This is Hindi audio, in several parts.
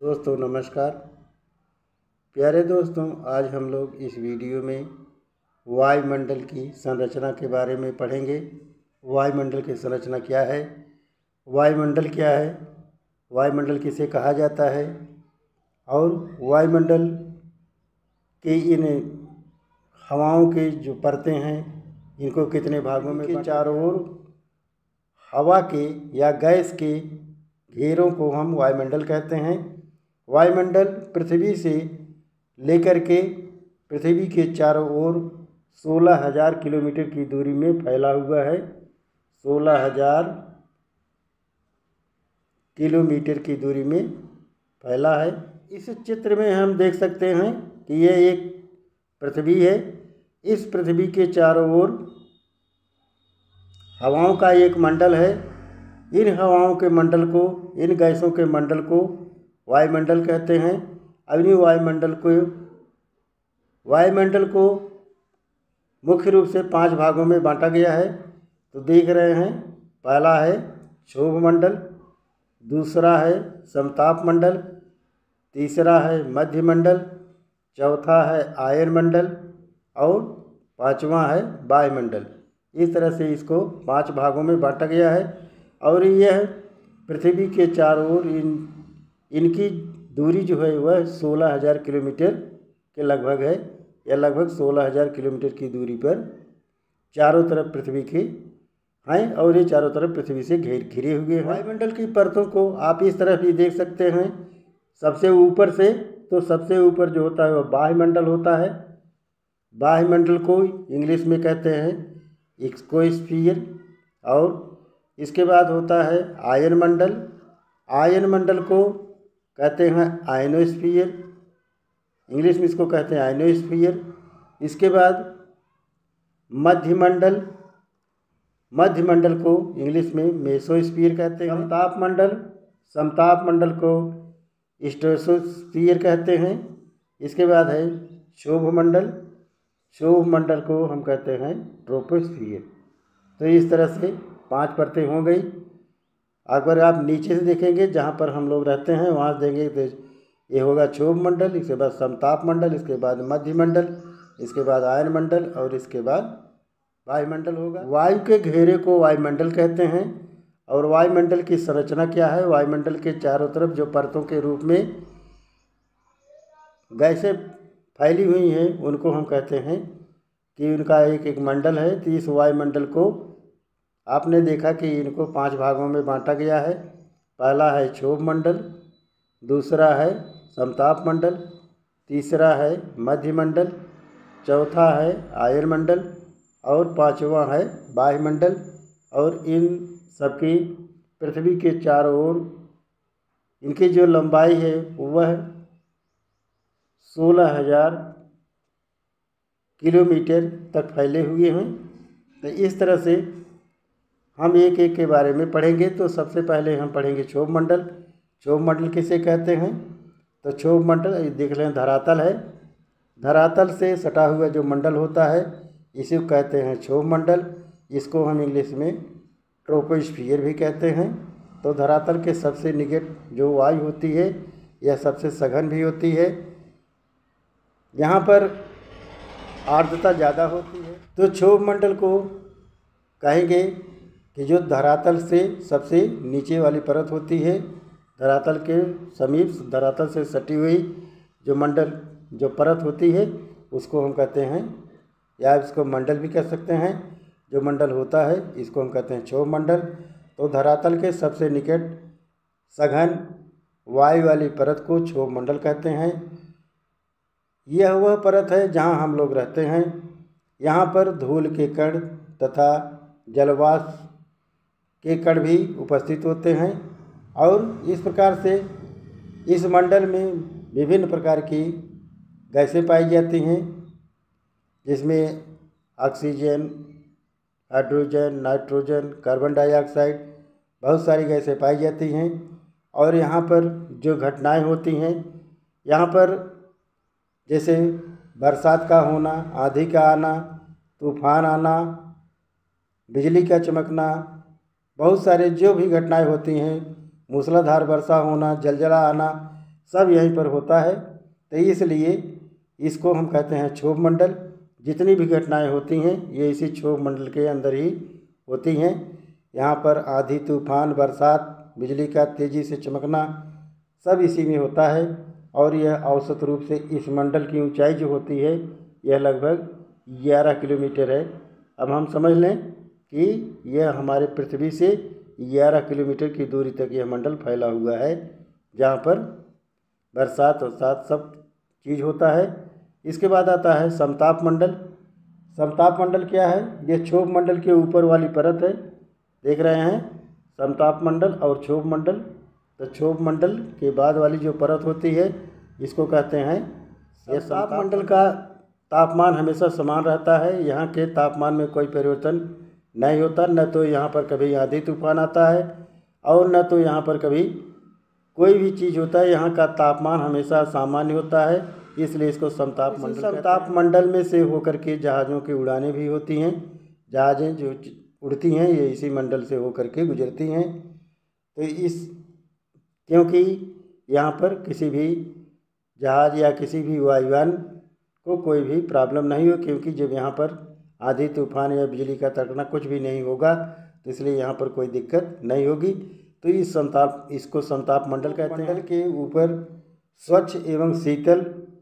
दोस्तों नमस्कार। प्यारे दोस्तों, आज हम लोग इस वीडियो में वायुमंडल की संरचना के बारे में पढ़ेंगे। वायुमंडल की संरचना क्या है, वायुमंडल क्या है, वायुमंडल किसे कहा जाता है और वायुमंडल के इन हवाओं के जो परतें हैं इनको कितने भागों में चारों ओर हवा के या गैस के घेरों को हम वायुमंडल कहते हैं। वायुमंडल पृथ्वी से लेकर के पृथ्वी के चारों ओर 16,000 किलोमीटर की दूरी में फैला हुआ है। 16,000 किलोमीटर की दूरी में फैला है। इस चित्र में हम देख सकते हैं कि यह एक पृथ्वी है। इस पृथ्वी के चारों ओर हवाओं का एक मंडल है। इन हवाओं के मंडल को, इन गैसों के मंडल को वायुमंडल कहते हैं। अब इन्हीं वायुमंडल को मुख्य रूप से 5 भागों में बांटा गया है। तो देख रहे हैं, पहला है क्षोभ मंडल, दूसरा है समताप मंडल, तीसरा है मध्य मंडल, चौथा है आयन मंडल और पांचवा है वायुमंडल। इस तरह से इसको 5 भागों में बांटा गया है और यह पृथ्वी के चारों ओर इनकी दूरी जो है वह 16,000 किलोमीटर के लगभग है। यह लगभग 16,000 किलोमीटर की दूरी पर चारों तरफ पृथ्वी के हैं और ये चारों तरफ पृथ्वी से घिरे हुए हैं। वायुमंडल की परतों को आप इस तरह भी देख सकते हैं। सबसे ऊपर से, तो सबसे ऊपर जो होता है वह बाह्यमंडल होता है। बाह्यमंडल को इंग्लिश में कहते हैं एक्सोस्फीयर। और इसके बाद होता है आयन मंडल। आयन मंडल को कहते हैं आयनोस्फीयर, इंग्लिश में इसको कहते हैं आयनोस्फीयर। इसके बाद मध्यमंडल, मध्यमंडल को इंग्लिश में मेसोस्फीयर कहते हैं। समताप मंडल को स्ट्रेटोस्फीयर कहते हैं। इसके बाद है क्षोभ मंडल, क्षोभ मंडल को हम कहते हैं ट्रोपोस्फीयर। तो इस तरह से 5 परतें हो गई। अगर आप नीचे से देखेंगे जहाँ पर हम लोग रहते हैं वहाँ देखेंगे तो ये होगा क्षोभ मंडल, इसके बाद समताप मंडल, इसके बाद मध्य मंडल, इसके बाद आयन मंडल और इसके बाद वायुमंडल होगा। वायु के घेरे को वायुमंडल कहते हैं। और वायुमंडल की संरचना क्या है, वायुमंडल के चारों तरफ जो परतों के रूप में गैसें फैली हुई हैं उनको हम कहते हैं कि उनका एक एक मंडल है। तो इस वायुमंडल को आपने देखा कि इनको 5 भागों में बांटा गया है। पहला है क्षोभ मंडल, दूसरा है समताप मंडल, तीसरा है मध्य मंडल, चौथा है आयन मंडल और पांचवा है वायुमंडल। और इन सबकी पृथ्वी के चारों ओर इनकी जो लंबाई है वह 16,000 किलोमीटर तक फैले हुए हैं। तो इस तरह से हम एक एक के बारे में पढ़ेंगे। तो सबसे पहले हम पढ़ेंगे क्षोभ मंडल। क्षोभ मंडल किसे कहते हैं, तो क्षोभ मंडल देख लें, धरातल है। धरातल से सटा हुआ जो मंडल होता है इसे कहते हैं क्षोभ मंडल। इसको हम इंग्लिश में ट्रोपोस्फीयर भी कहते हैं। तो धरातल के सबसे निकट जो वायु होती है यह सबसे सघन भी होती है। यहाँ पर आर्द्रता ज़्यादा होती है। तो क्षोभ मंडल को कहेंगे कि जो धरातल से सबसे नीचे वाली परत होती है, धरातल के समीप धरातल से सटी हुई जो परत होती है उसको हम कहते हैं, या इसको मंडल भी कह सकते हैं। जो मंडल होता है इसको हम कहते हैं क्षोभ मंडल। तो धरातल के सबसे निकट सघन वायु वाली परत को क्षोभ मंडल कहते हैं। यह वह परत है जहाँ हम लोग रहते हैं। यहाँ पर धूल के कण तथा जलवाष्प के कण भी उपस्थित होते हैं। और इस प्रकार से इस मंडल में विभिन्न प्रकार की गैसें पाई जाती हैं, जिसमें oxygen, hydrogen, nitrogen, carbon dioxide, बहुत सारी गैसें पाई जाती हैं। और यहाँ पर जो घटनाएं होती हैं, यहाँ पर जैसे बरसात का होना, आंधी का आना, तूफान आना, बिजली का चमकना, बहुत सारे जो भी घटनाएं होती हैं, मूसलाधार वर्षा होना, जलजला आना, सब यहीं पर होता है। तो इसलिए इसको हम कहते हैं क्षोभ मंडल। जितनी भी घटनाएं होती हैं ये इसी क्षोभ मंडल के अंदर ही होती हैं। यहाँ पर आंधी तूफान, बरसात, बिजली का तेज़ी से चमकना सब इसी में होता है। और यह औसत रूप से इस मंडल की ऊंचाई जो होती है यह लगभग 11 किलोमीटर है। अब हम समझ लें कि यह हमारे पृथ्वी से 11 किलोमीटर की दूरी तक यह मंडल फैला हुआ है, जहाँ पर बरसात और साथ सब चीज़ होता है। इसके बाद आता है समताप मंडल। समताप मंडल क्या है? यह क्षोभ मंडल के ऊपर वाली परत है। देख रहे हैं समताप मंडल और क्षोभ मंडल। तो क्षोभ मंडल के बाद वाली जो परत होती है इसको कहते हैं। यह समताप मंडल का तापमान हमेशा समान रहता है। यहाँ के तापमान में कोई परिवर्तन नहीं होता। न तो यहाँ पर कभी आंधी तूफान आता है और न तो यहाँ पर कभी कोई भी चीज़ होता है। यहाँ का तापमान हमेशा सामान्य होता है, इसलिए इसको समताप मंडल कहते हैं। समताप मंडल में से होकर के जहाज़ों की उड़ानें भी होती हैं। जहाज़ें जो उड़ती हैं ये इसी मंडल से होकर के गुजरती हैं। तो क्योंकि यहाँ पर किसी भी जहाज़ या किसी भी वायुयान को कोई भी प्रॉब्लम नहीं हो, क्योंकि जब यहाँ पर आंधी तूफान या बिजली का कड़कना कुछ भी नहीं होगा तो इसलिए यहाँ पर कोई दिक्कत नहीं होगी। तो इसको समताप मंडल कहते हैं। मंडल के ऊपर स्वच्छ एवं शीतल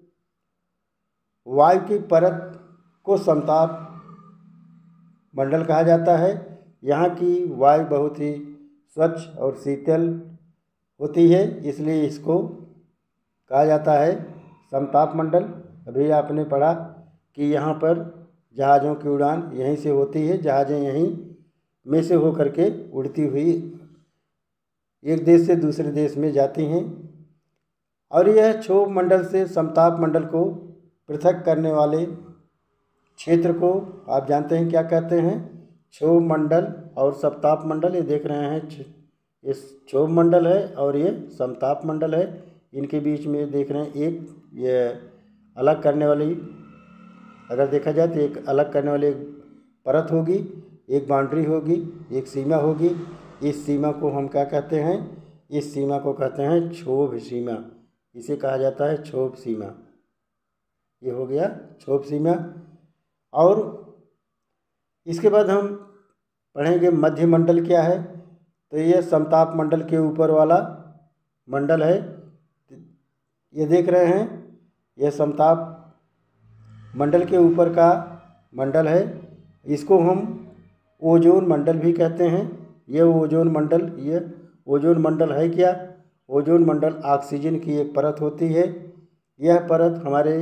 वायु की परत को समताप मंडल कहा जाता है। यहाँ की वायु बहुत ही स्वच्छ और शीतल होती है, इसलिए इसको कहा जाता है समताप मंडल। अभी आपने पढ़ा कि यहाँ पर जहाज़ों की उड़ान यहीं से होती है। जहाज़ें यहीं में से होकर के उड़ती हुई एक देश से दूसरे देश में जाती हैं। और यह क्षोभ मंडल से समताप मंडल को पृथक करने वाले क्षेत्र को आप जानते हैं क्या कहते हैं? क्षोभ मंडल और समताप मंडल। ये देख रहे हैं ये क्षोभ मंडल है और ये समताप मंडल है। इनके बीच में देख रहे हैं एक ये अलग करने वाली, अगर देखा जाए तो एक अलग करने वाली एक परत होगी, एक बाउंड्री होगी, एक सीमा होगी। इस सीमा को हम क्या कहते हैं? इस सीमा को कहते हैं क्षोभ सीमा। इसे कहा जाता है क्षोभ सीमा। ये हो गया क्षोभ सीमा। और इसके बाद हम पढ़ेंगे मध्य मंडल क्या है। तो ये समताप मंडल के ऊपर वाला मंडल है। ये देख रहे हैं यह समताप मंडल के ऊपर का मंडल है। इसको हम ओजोन मंडल भी कहते हैं। ये ओजोन मंडल है क्या? ओजोन मंडल ऑक्सीजन की एक परत होती है। यह परत हमारे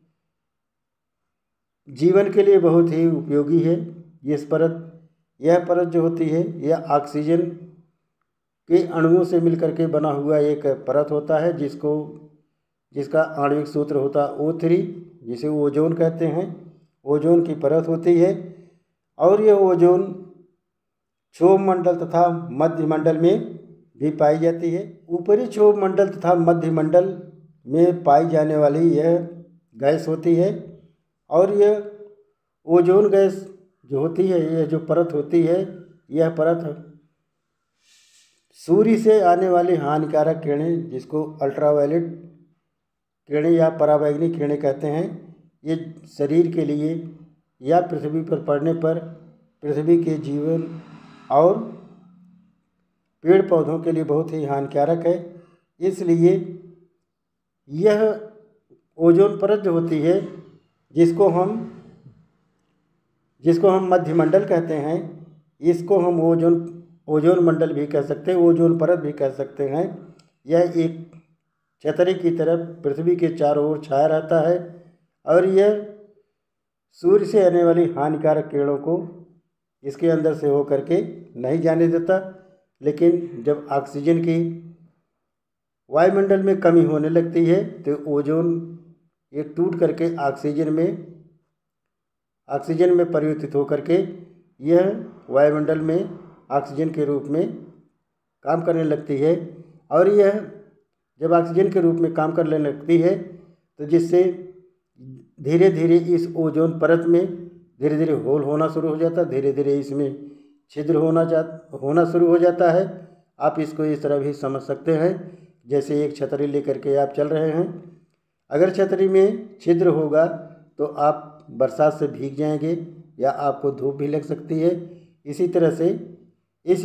जीवन के लिए बहुत ही उपयोगी है। यह परत जो होती है यह ऑक्सीजन के अणुओं से मिलकर के बना हुआ एक परत होता है, जिसका आणविक सूत्र होता है O3, जिसे ओजोन कहते हैं। ओजोन की परत होती है और यह ओजोन क्षोभ मंडल तथा मध्य मंडल में भी पाई जाती है। ऊपरी क्षोभ मंडल तथा मध्य मंडल में पाई जाने वाली यह गैस होती है। और यह ओजोन गैस जो होती है, यह जो परत होती है, यह परत सूर्य से आने वाली हानिकारक किरणें, जिसको अल्ट्रावायलेट किरणें या पराबैंगनी किरणें कहते हैं, ये शरीर के लिए या पृथ्वी पर पड़ने पर पृथ्वी के जीवन और पेड़ पौधों के लिए बहुत ही हानिकारक है। इसलिए यह ओजोन परत जो होती है, जिसको हम मध्य मंडल कहते हैं, इसको हम ओजोन मंडल भी कह सकते हैं, ओजोन परत भी कह सकते हैं। यह एक छतरी की तरफ पृथ्वी के चारों ओर छाया रहता है और यह सूर्य से आने वाली हानिकारक किरणों को इसके अंदर से होकर के नहीं जाने देता। लेकिन जब ऑक्सीजन की वायुमंडल में कमी होने लगती है तो ओजोन ये टूट करके ऑक्सीजन में परिवर्तित होकर के यह वायुमंडल में ऑक्सीजन के रूप में काम करने लगती है। और यह जब ऑक्सीजन के रूप में काम करने लगती है तो जिससे धीरे धीरे इस ओजोन परत में धीरे धीरे होल होना शुरू हो जाता है, धीरे धीरे इसमें छिद्र होना शुरू हो जाता है। आप इसको इस तरह भी समझ सकते हैं जैसे एक छतरी लेकर के आप चल रहे हैं, अगर छतरी में छिद्र होगा तो आप बरसात से भीग जाएंगे या आपको धूप भी लग सकती है। इसी तरह से इस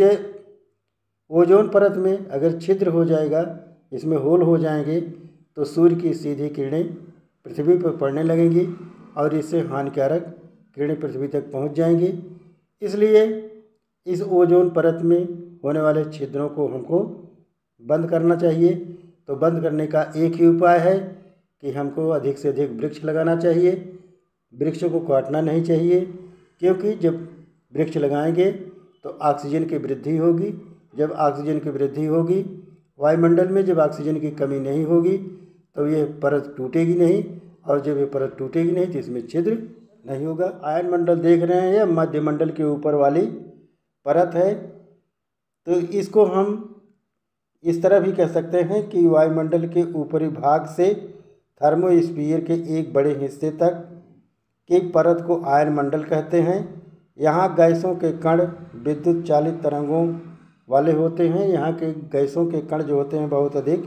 ओजोन परत में अगर छिद्र हो जाएगा, इसमें होल हो जाएंगे, तो सूर्य की सीधी किरणें पृथ्वी पर पड़ने लगेंगी और इससे हानिकारक किरणें पृथ्वी तक पहुंच जाएंगी। इसलिए इस ओजोन परत में होने वाले छिद्रों को हमको बंद करना चाहिए। तो बंद करने का एक ही उपाय है कि हमको अधिक से अधिक वृक्ष लगाना चाहिए। वृक्षों को काटना नहीं चाहिए, क्योंकि जब वृक्ष लगाएंगे तो ऑक्सीजन की वृद्धि होगी। जब ऑक्सीजन की वृद्धि होगी, वायुमंडल में जब ऑक्सीजन की कमी नहीं होगी तो ये परत टूटेगी नहीं, और जब ये परत टूटेगी नहीं तो इसमें छिद्र नहीं होगा। आयन मंडल देख रहे हैं, यह मध्य मंडल के ऊपर वाली परत है। तो इसको हम इस तरह भी कह सकते हैं कि वायुमंडल के ऊपरी भाग से थर्मोस्फीयर के एक बड़े हिस्से तक की परत को आयन मंडल कहते हैं। यहाँ गैसों के कण विद्युत चालित तरंगों वाले होते हैं। यहाँ के गैसों के कण जो होते हैं बहुत अधिक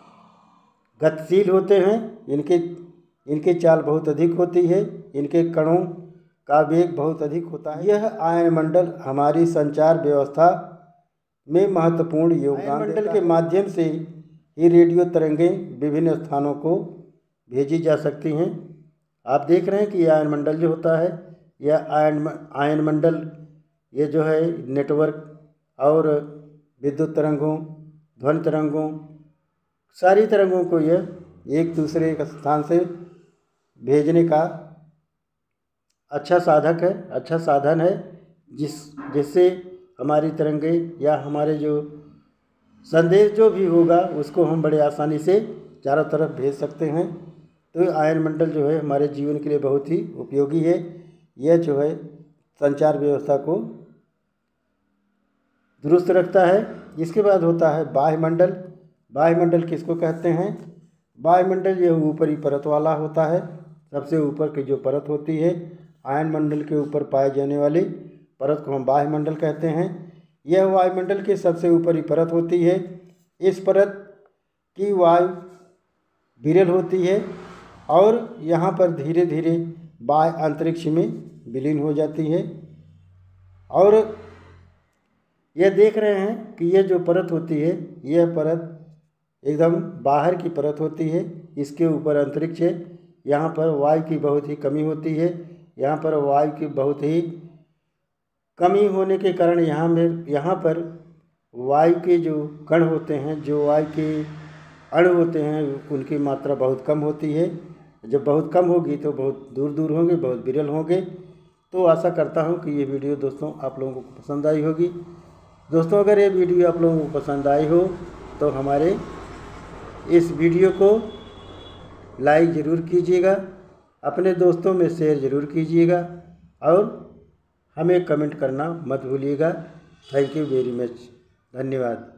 गतिशील होते हैं। इनके चाल बहुत अधिक होती है। इनके कणों का वेग बहुत अधिक होता है। यह आयन मंडल हमारी संचार व्यवस्था में महत्वपूर्ण योगदान मंडल के माध्यम से ही रेडियो तरंगें विभिन्न स्थानों को भेजी जा सकती हैं। आप देख रहे हैं कि आयन मंडल जो होता है, यह आयन मंडल ये जो है नेटवर्क और विद्युत तरंगों, ध्वनि तरंगों, सारी तरंगों को यह एक दूसरे के स्थान से भेजने का अच्छा साधक है, अच्छा साधन है, जिससे हमारी तरंगें या हमारे जो संदेश जो भी होगा उसको हम बड़े आसानी से चारों तरफ भेज सकते हैं। तो आयन मंडल जो है हमारे जीवन के लिए बहुत ही उपयोगी है। यह जो है संचार व्यवस्था को दुरुस्त रखता है। इसके बाद होता है वायुमंडल। वायुमंडल किसको कहते हैं? वायुमंडल यह ऊपरी परत वाला होता है। सबसे ऊपर की जो परत होती है, आयन मंडल के ऊपर पाए जाने वाली परत को हम वायुमंडल कहते हैं। यह वायुमंडल की सबसे ऊपरी परत होती है। इस परत की वायु विरल होती है और यहाँ पर धीरे धीरे वायु अंतरिक्ष में विलीन हो जाती है। और यह देख रहे हैं कि यह जो परत होती है, यह परत एकदम बाहर की परत होती है। इसके ऊपर अंतरिक्ष है। यहाँ पर वायु की बहुत ही कमी होती है। यहाँ पर वायु की बहुत ही कमी होने के कारण यहाँ पर वायु के जो कण होते हैं, जो वायु के अणु होते हैं, उनकी मात्रा बहुत कम होती है। जब बहुत कम होगी तो बहुत दूर दूर होंगे, बहुत विरल होंगे। तो आशा करता हूँ कि ये वीडियो दोस्तों आप लोगों को पसंद आई होगी। दोस्तों अगर ये वीडियो आप लोगों को पसंद आई हो तो हमारे इस वीडियो को लाइक ज़रूर कीजिएगा, अपने दोस्तों में शेयर ज़रूर कीजिएगा और हमें कमेंट करना मत भूलिएगा। Thank you very much. धन्यवाद।